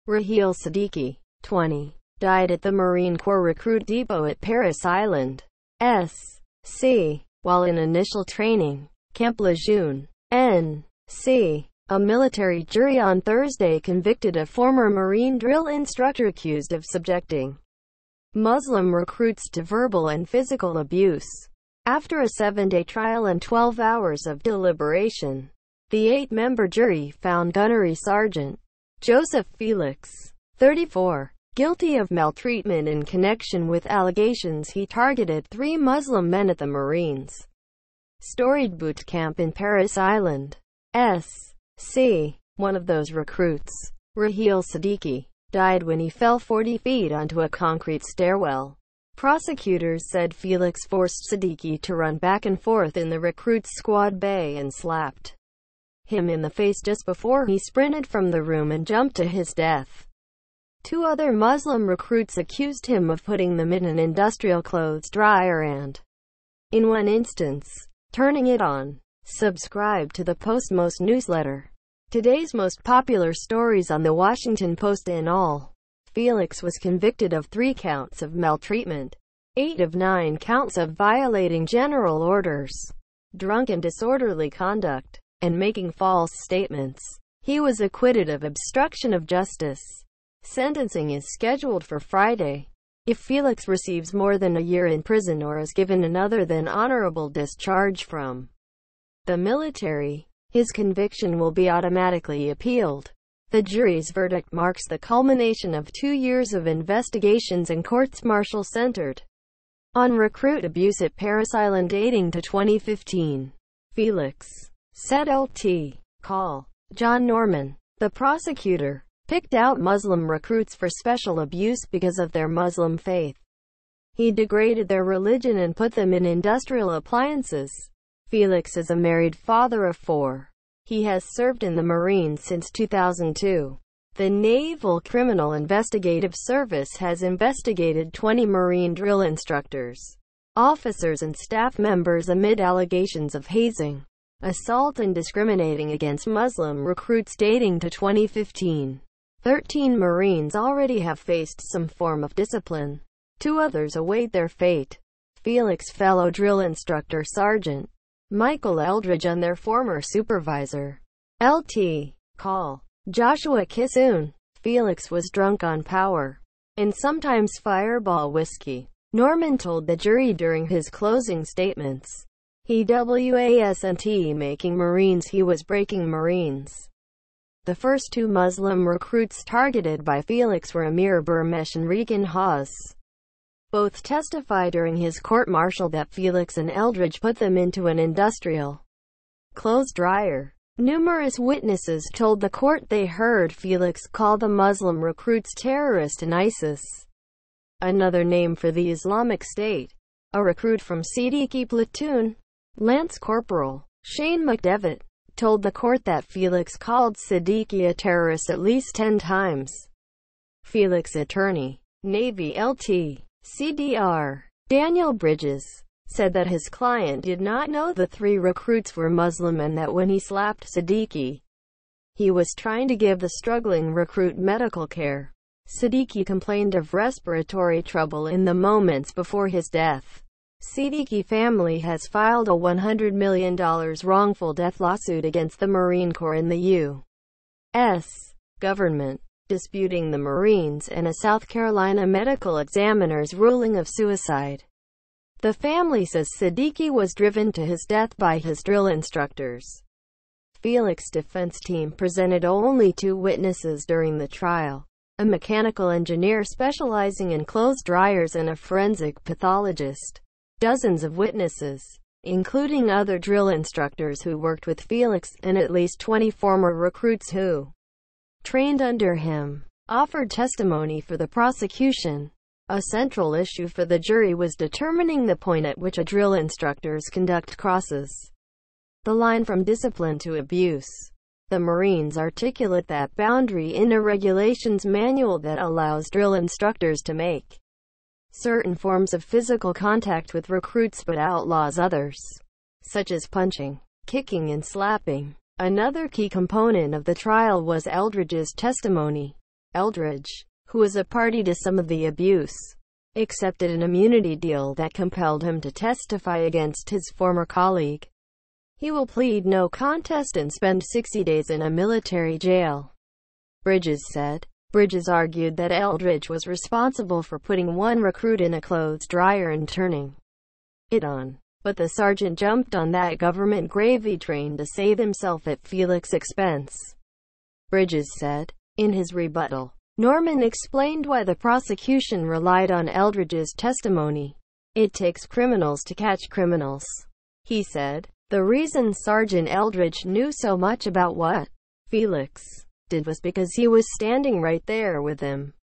Raheel Siddiqui, 20, died at the Marine Corps recruit depot at Parris Island, SC, while in initial training Camp LEJEUNE, NC. A military jury on Thursday convicted a former Marine drill instructor accused of subjecting Muslim recruits to verbal and physical abuse. After a 7-day trial and 12 hours of deliberation, the 8-member jury found Gunnery Sergeant Joseph Felix, 34, guilty of maltreatment in connection with allegations he targeted 3 Muslim men at the Marines' storied boot camp in Parris Island, SC. One of those recruits, Raheel Siddiqui, died when he fell 40 feet onto a concrete stairwell. Prosecutors said Felix forced Siddiqui to run back and forth in the recruit's squad bay and slapped him in the face just before he sprinted from the room and jumped to his death. 2 other Muslim recruits accused him of putting them in an industrial clothes dryer and, in one instance, turning it on. Subscribe to the Post-Most newsletter. Today's most popular stories on the Washington Post. In all, Felix was convicted of 3 counts of maltreatment, 8 of 9 counts of violating general orders, drunk and disorderly conduct, and making false statements. He was acquitted of obstruction of justice. Sentencing is scheduled for Friday. If Felix receives more than a year in prison or is given an other than honorable discharge from the military, his conviction will be automatically appealed. The jury's verdict marks the culmination of 2 years of investigations and courts-martial centered on recruit abuse at Parris Island dating to 2015. Felix said LT. Call. John Norman, the prosecutor, picked out Muslim recruits for special abuse because of their Muslim faith. He degraded their religion and put them in industrial appliances. Felix is a married father of 4. He has served in the Marines since 2002. The Naval Criminal Investigative Service has investigated 20 Marine drill instructors, officers and staff members amid allegations of hazing, assault and discriminating against Muslim recruits dating to 2015. 13 Marines already have faced some form of discipline. 2 others await their fate. Felix fellow drill instructor Sergeant Michael Eldridge and their former supervisor, LT. Call. Joshua Kissoon. Felix was drunk on power and sometimes Fireball whiskey, Norman told the jury during his closing statements. He wasn't making Marines, he was breaking Marines. The first 2 Muslim recruits targeted by Felix were Amir Burmesh and Regan Haas. Both testify during his court-martial that Felix and Eldridge put them into an industrial clothes dryer. Numerous witnesses told the court they heard Felix call the Muslim recruits terrorist and ISIS, another name for the Islamic State. A recruit from Siddiqui platoon, Lance Corporal Shane McDevitt, told the court that Felix called Siddiqui a terrorist at least 10 times. Felix attorney, Navy LT. CDR, Daniel Bridges, said that his client did not know the 3 recruits were Muslim and that when he slapped Siddiqui, he was trying to give the struggling recruit medical care. Siddiqui complained of respiratory trouble in the moments before his death. Siddiqui family has filed a $100 million wrongful death lawsuit against the Marine Corps and the U.S. government, disputing the Marines and a South Carolina medical examiner's ruling of suicide. The family says Siddiqui was driven to his death by his drill instructors. Felix's defense team presented only 2 witnesses during the trial, a mechanical engineer specializing in clothes dryers and a forensic pathologist. Dozens of witnesses, including other drill instructors who worked with Felix and at least 20 former recruits who trained under him, offered testimony for the prosecution. A central issue for the jury was determining the point at which a drill instructor's conduct crosses the line from discipline to abuse. The Marines articulate that boundary in a regulations manual that allows drill instructors to make certain forms of physical contact with recruits but outlaws others, such as punching, kicking and slapping. Another key component of the trial was Eldridge's testimony. Eldridge, who was a party to some of the abuse, accepted an immunity deal that compelled him to testify against his former colleague. He will plead no contest and spend 60 days in a military jail, Bridges said. Bridges argued that Eldridge was responsible for putting one recruit in a clothes dryer and turning it on. But the sergeant jumped on that government gravy train to save himself at Felix's expense, Bridges said. In his rebuttal, Norman explained why the prosecution relied on Eldridge's testimony. It takes criminals to catch criminals, he said. The reason Sergeant Eldridge knew so much about what Felix did was because he was standing right there with him.